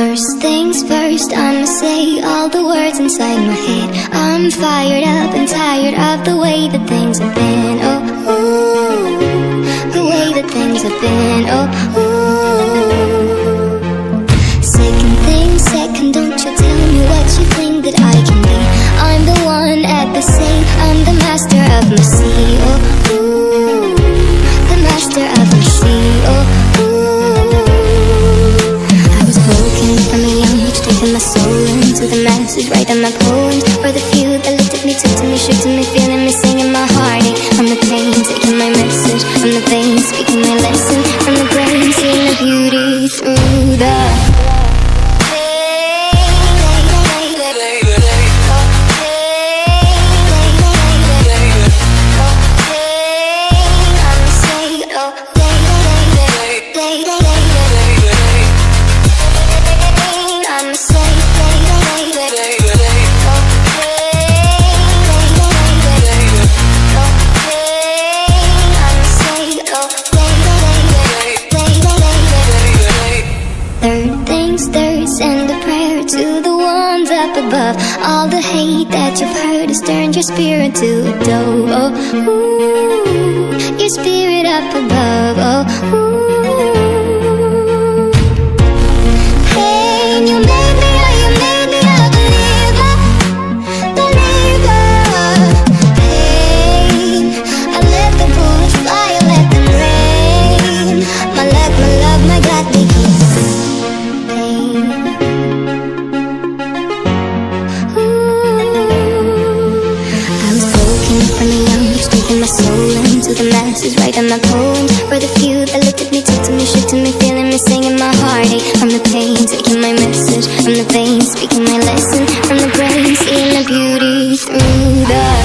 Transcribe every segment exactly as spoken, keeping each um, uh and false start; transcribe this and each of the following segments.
First things first, I'ma say all the words inside my head. I'm fired up and tired of the way that things have been. Oh, ooh, the way that things have been. Oh, ooh. Second thing second, don't you tell me what you think that I can be. I'm the one at the sea, I'm the master of my sea. Oh, ooh, the master of my sea. Oh, taking my soul into the masses, writing my poems for the few that looked at me, took to me, shook to me, feeling me, singing my heartache from the pain, taking my message from the veins, speaking my lesson from the brain, seeing the beauty through the above. All the hate that you've heard has turned your spirit to a dove. Oh, ooh, your spirit up above. Oh, ooh. Pain, you made me, oh, you made me a believer, believer. Pain, I let the bullets fly, I let them rain. My luck, my love, my God, they keep pain. Taking my soul into the masses, writing my poems for the few that looked at me, took to me, shook to me, feeling me, singing my heartache from the pain, taking my message from the veins, speaking my lesson from the brain, seeing the beauty through the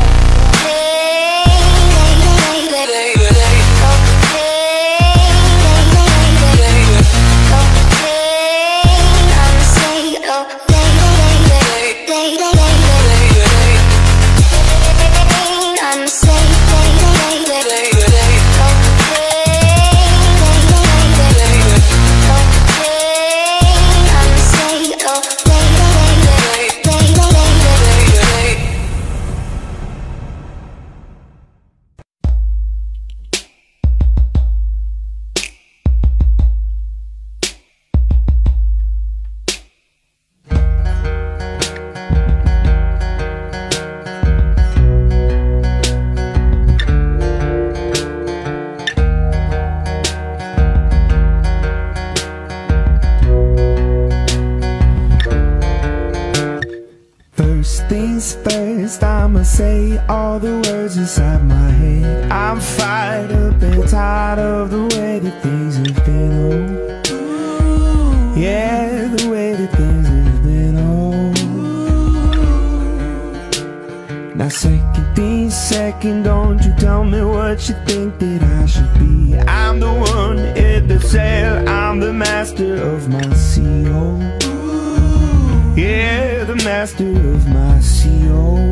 first, I'ma say all the words inside my head. I'm fired up and tired of the way that things have been. Oh, yeah, the way that things have been. Oh, now second thing second, don't you tell me what you think that I should be. I'm the one at the sail, I'm the master of my sea. Oh, yeah, the master of my sea. Oh,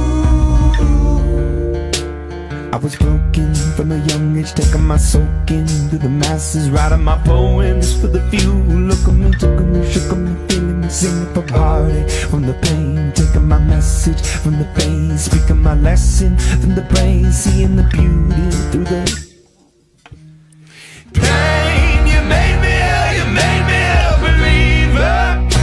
I was broken from a young age, taking my soaking through the masses, writing my poems for the few. Look at me, took me, shook me, feeling me, singing from heartache, from the pain, taking my message from the pain, speaking my lesson from the brain, seeing the beauty through the pain. You made me, you made me a believer.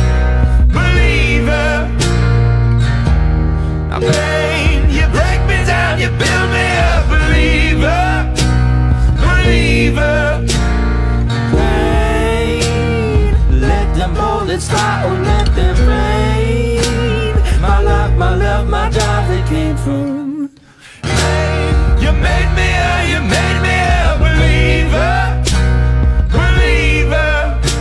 Pain, you break me down, you build me a believer, believer. Pain, let them bullets fly or let them rain. My life, my love, my job, they came from pain. You made me a, you made me a believer, believer.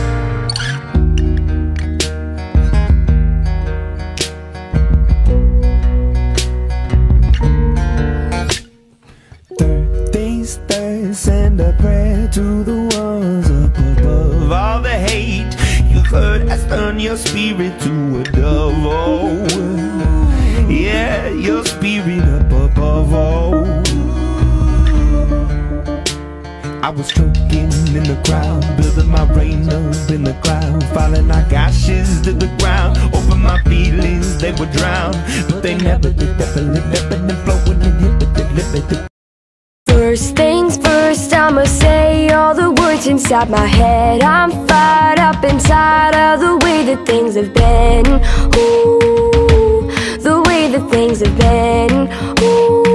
Send a prayer to the ones up above. All the hate you've heard has turned your spirit to a dove. Oh, yeah, your spirit up above. Oh, I was choking in the crowd, building my rain up in the cloud, falling like ashes to the ground. Over my feelings, they would drown, but they never did. Definitely, definitely flowing and hit. First things first, I'ma say all the words inside my head. I'm fired up inside of the way that things have been. Ooh, the way that things have been. Ooh.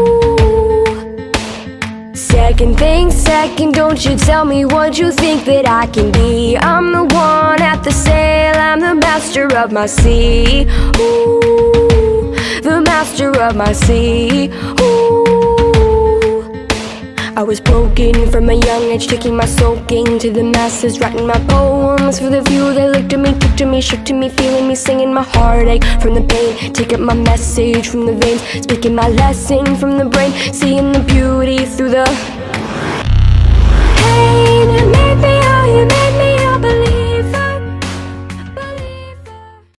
Second thing second, don't you tell me what you think that I can be. I'm the one at the sail, I'm the master of my sea. Ooh, the master of my sea. Ooh. I was broken from a young age, taking my soaking to the masses, writing my poems for the few that looked at me, took to me, shook to me, feeling me, singing my heartache from the pain, taking my message from the veins, speaking my lesson from the brain, seeing the beauty through the